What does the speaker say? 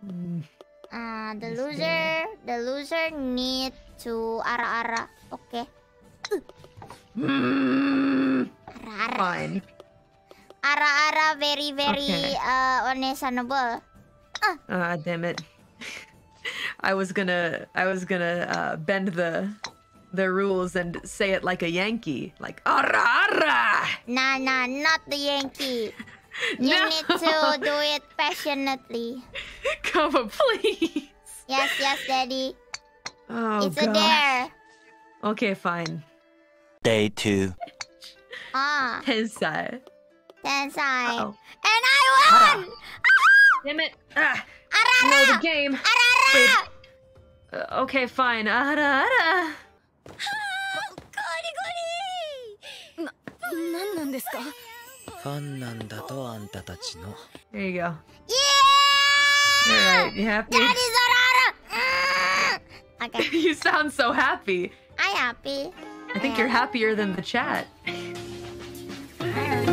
The loser need to Ara Ara. Okay. Ara Ara. Fine. Ara Ara very unreasonable. Damn it. I was gonna bend the rules and say it like a Yankee, like Ara Ara. Nah, not the Yankee. You need to do it passionately. Kobo, please. Yes, Daddy. Oh, it's a dare. Okay, fine. Day 2. Tensai. And I won! Damn it. Ara I know the game. Ara Ara! Okay, fine. Ara Ara. There you go. Yeah! Alright, you happy? Daddy's Ara Ara! Okay. You sound so happy. I'm happy. I think you're happier than the chat.